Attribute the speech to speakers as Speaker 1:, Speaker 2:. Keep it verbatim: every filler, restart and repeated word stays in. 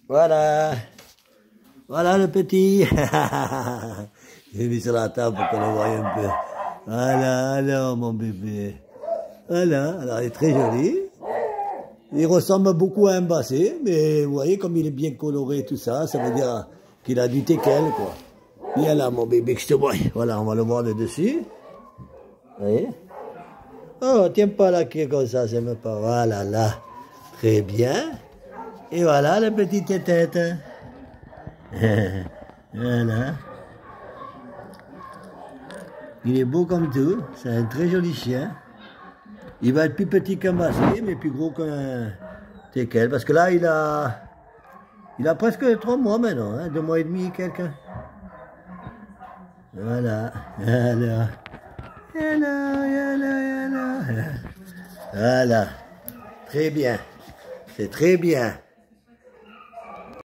Speaker 1: Voilà. Voilà le petit. J'ai mis sur la table pour qu'on le voie un peu. Voilà, alors mon bébé. Voilà, alors il est très joli. Il ressemble beaucoup à un basset, mais vous voyez comme il est bien coloré tout ça, ça veut dire qu'il a du teckel, quoi. Viens là mon bébé que je te vois. Voilà, on va le voir de dessus. Vous voyez? Oh, tiens pas la queue comme ça, c'est même pas. Voilà, là. Très bien. Et voilà la petite tête. Voilà. Il est beau comme tout. C'est un très joli chien. Il va être plus petit qu'un basset, mais plus gros qu'un teckel. Parce que là, il a... Il a presque trois mois maintenant, hein, deux mois et demi, quelqu'un. Voilà. Voilà. Voilà, voilà, voilà. Voilà. Très bien. C'est très bien.